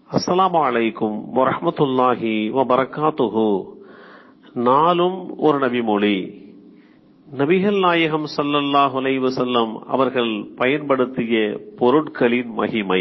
அஸ்ஸலாமு அலைக்கும் வரஹ்மத்துல்லாஹி வபரகாத்துஹு. நாளும் ஒரு நபிமொழி. நபிகள் நாயகம் ஸல்லல்லாஹு அலைஹி வஸல்லம் அவர்கள் பயன்படுத்திய பொருட்களின் மகிமை.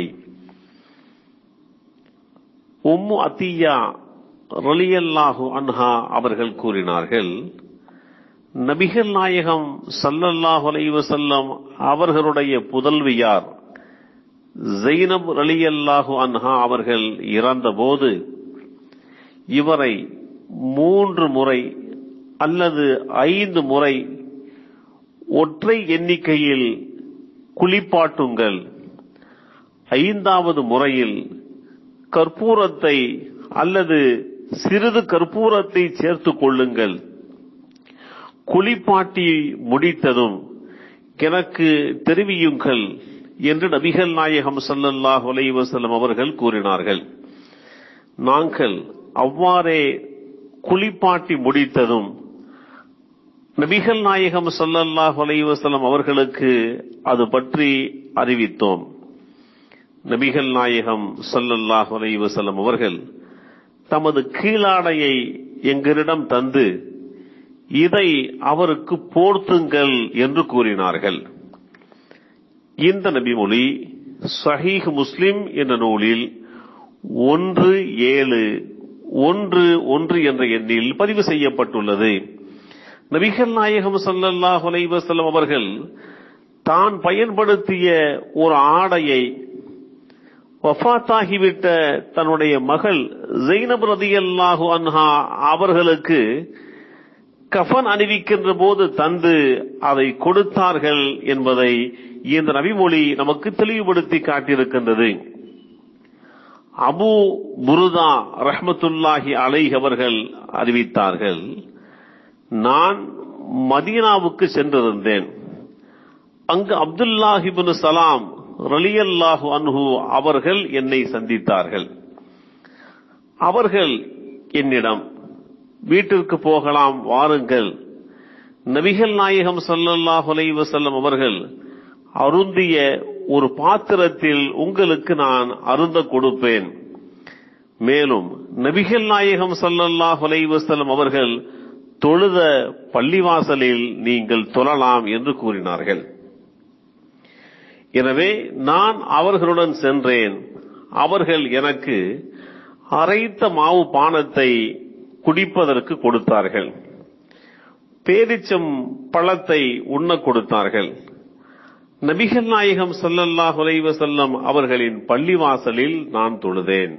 உம்மு அத்தியா ரலியல்லாஹு அன்ஹா அவர்கள் கூறினார்கள், நபிகள் நாயகம் ஸல்லல்லாஹு அலைஹி வஸல்லம் அவர்களுடைய புதல்வியார் ஸைனப் ரலியல்லாஹு அன்ஹா அவர்கள் இறந்தபோது இவரை 3 முறை அல்லது 5 முறை ஒற்றை எண்ணிக்கையில் குளிப்பாட்டுங்கள். 5வது முறையில் கற்பூரத்தை அல்லது சிறிது கற்பூரத்தை சேர்த்துக் கொள்ளுங்கள். குளிப்பாட்டி முடித்ததும் எனக்கு தெரிவியுங்கள் என்று நபிகள் நாயகம் ஸல்லல்லாஹு அலைஹி வஸல்லம் அவர்கள் கூறினார்கள். நாங்கள் அவ்வாறே குளிப்பாட்டி முடித்ததும் நபிகள் நாயகம் ஸல்லல்லாஹு அலைஹி வஸல்லம் அவர்களுக்கு அது பற்றி அறிவித்தோம். நபிகள் நாயகம் ஸல்லல்லாஹு அலைஹி வஸல்லம் அவர்கள் தமது கீழாடையை எங்களிடம் தந்து இதை அவருக்கு போர்த்துங்கள் என்று கூறினார்கள். இந்த நபிமொழி ஸஹீஹ் முஸ்லிம் என்ற நூலில் 1711 என்ற எண்ணில் பதிவு செய்யப்பட்டுள்ளது. நபிகள் நாயகம் ஸல்லல்லாஹு அலைஹி வஸல்லம் அவர்கள் தான் பயன்படுத்திய ஒரு ஆடையை வஃபாத்தாகிவிட்ட தன்னுடைய மகள் ஸைனப் ரலியல்லாஹு அன்ஹா அவர்களுக்கு கஃன் அணிவிக்கின்ற போது தந்து அதை கொடுத்தார்கள் என்பதை இந்த நபிமொழி நமக்கு தெளிவுபடுத்தி காட்டியிருக்கின்றது. அபூ புர்தா ரஹ்மத்துல்லாஹி அலைஹி அவர்கள் அறிவித்தார்கள், நான் மதீனாவுக்கு சென்றிருந்தேன். அங்கு அப்துல்லாஹ் இப்னு சலாம் ரலியல்லாஹு அன்ஹு அவர்கள் என்னை சந்தித்தார்கள். அவர்கள் என்னிடம், வீட்டிற்கு போகலாம் வாருங்கள், நபிகள் நாயகம் ஸல்லல்லாஹு அலைஹி வஸல்லம் அவர்கள் அருந்திய ஒரு பாத்திரத்தில் உங்களுக்கு நான் அருந்த கொடுப்பேன். மேலும் நபிகள் நாயகம் ஸல்லல்லாஹு அலைஹி வஸல்லம் அவர்கள் தொழுத பள்ளிவாசலில் நீங்கள் தொழலாம் என்று கூறினார்கள். எனவே நான் அவர்களுடன் சென்றேன். அவர்கள் எனக்கு அரைத்த மாவு பானத்தை குடிப்பதற்கு கொடுத்தார்கள். பேரிச்சம் பழத்தை உண்ண கொடுத்தார்கள். நபிகள் நாயகம் ஸல்லல்லாஹு அலைஹி வஸல்லம் அவர்களின் பள்ளிவாசலில் நான் தொழுதேன்.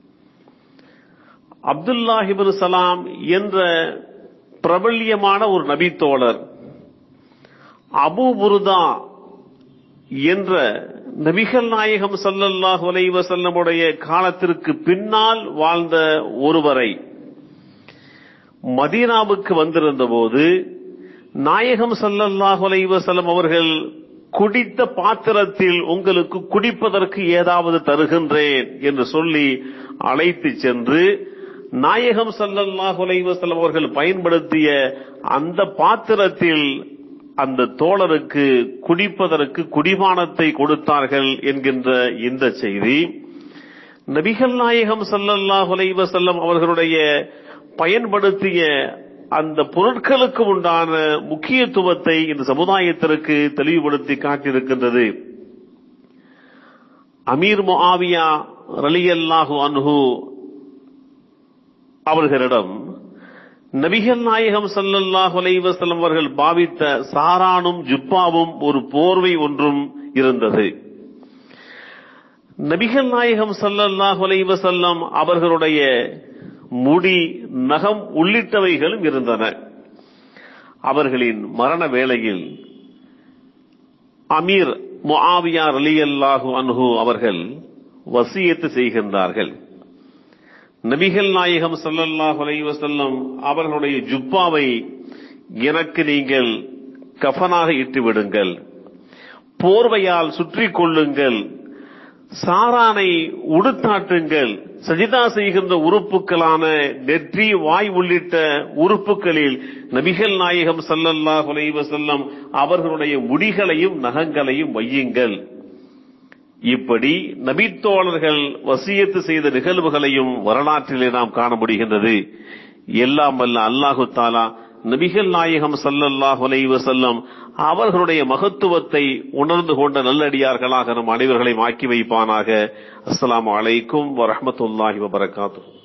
அப்துல்லாஹ் இப்னு சலாம் என்ற பிரபல்யமான ஒரு நபி தோழர் அபூ புர்தா என்ற நபிகள் நாயகம் ஸல்லல்லாஹு அலைஹி வஸல்லம் உடைய காலத்திற்கு பின்னால் வாழ்ந்த ஒருவரை மதீனாவுக்கு வந்திருந்த போது நாயகம் ஸல்லல்லாஹு அலைஹி வஸல்லம் அவர்கள் குடித்த பாத்திரத்தில் உங்களுக்கு குடிப்பதற்கு ஏதாவது தருகின்றேன் என்று சொல்லி அழைத்து சென்று நாயகம் ஸல்லல்லாஹு அலைஹி வஸல்லம் அவர்கள் பயன்படுத்திய அந்த பாத்திரத்தில் அந்த தோழருக்கு குடிப்பதற்கு குடிபானத்தை கொடுத்தார்கள் என்கின்ற இந்த செய்தி நபிகள் நாயகம் ஸல்லல்லாஹு அலைஹி வஸல்லம் அவர்களுடைய பயன்படுத்திய அந்த பொருட்களுக்கு உண்டான முக்கியத்துவத்தை இந்த சமுதாயத்திற்கு தெளிவுபடுத்தி காட்டியிருக்கின்றது. அமீர் முஆவியா ரலியல்லாஹு அன்ஹு அவர்களிடம் நபிகள் நாயகம் ஸல்லல்லாஹு அலைஹி வஸல்லம் அவர்கள் பாவித்த சாரானும் ஜுப்பாவும் ஒரு போர்வை ஒன்றும் இருந்தது. நபிகள் நாயகம் ஸல்லல்லாஹு அலைஹி வஸல்லம் அவர்களுடைய முடி, நகம் உள்ளிட்டவைகளும் இருந்தன. அவர்களின் மரண வேளையில் அமீர் முஆவியா ரலியல்லாஹு அன்ஹு அவர்கள் வசியத்து செய்கின்றார்கள். நபிகள் நாயகம் ஸல்லல்லாஹு அலைஹி வஸல்லம் அவர்களுடைய ஜுப்பாவை எனக்கு நீங்கள் கஃனாக இட்டுவிடுங்கள், போர்வையால் சுற்றிக் கொள்ளுங்கள், சாரானை உடுத்தாட்டுங்கள், சஜிதா செய்கின்ற உறுப்புகளான நெற்றி, வாய் உள்ளிட்ட உறுப்புகளில் நபிகள் நாயகம் ஸல்லல்லாஹு அலைஹி வஸல்லம் அவர்களுடைய முடிகளையும் நகங்களையும் வையுங்கள் இப்படி நபித்தோழர்கள் வசியத்து செய்த நிகழ்வுகளையும் வரலாற்றிலே நாம் காண முடிகின்றது. எல்லாம் வல்ல அல்லாஹு தஆலா நபிகள் நாயகம் ஸல்லல்லாஹு அலைஹி வஸல்லம் அவர்களுடைய மகத்துவத்தை உணர்ந்து கொண்ட நல்லடியார்களாக நம் அனைவர்களையும் ஆக்கி வைப்பானாக. அஸ்ஸலாமு அலைக்கும் வரஹ்மத்துல்லாஹி வபரகாத்துஹு.